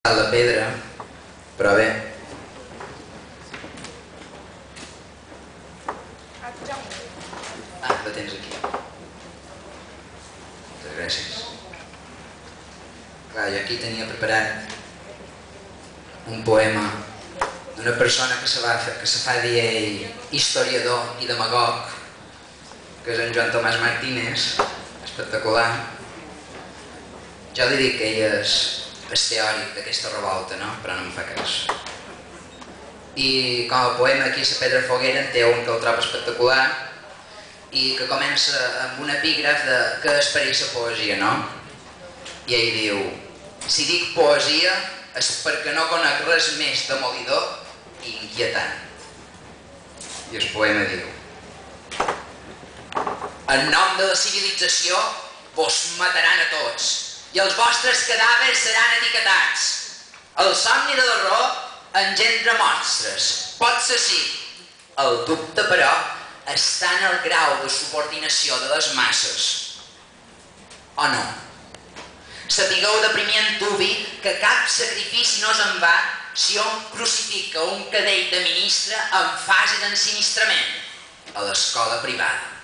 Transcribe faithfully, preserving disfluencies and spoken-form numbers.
la pedra, però bé. Ah, la tens aquí. Moltes gràcies. Clar, jo aquí tenia preparat un poema d'una persona que se, va, que se fa dir ell historiador i demagog, que és en Joan Tomàs Martínez, espectacular. Jo li dic que ell és, és teòric d'aquesta revolta, no? Però no em fa cas. I com a poema aquí a la Pedra Foguera en té un que el trobo espectacular i que comença amb un epígraf de què és per ell la poesia, no? I ell diu: si dic poesia és perquè no conec res més demolidor i inquietant. I el poema diu: en nom de la civilització vos mataran a tots i els vostres cadàvers seran etiquetats. El somni de l'error engendra monstres. Pot ser sí. El dubte, però, està en el grau de subordinació de les masses. O no? Sapigueu de primer antuvi que cap sacrifici no és en va si hom crucifica un cadell de ministre en fase d'ensinistrament a l'escola privada.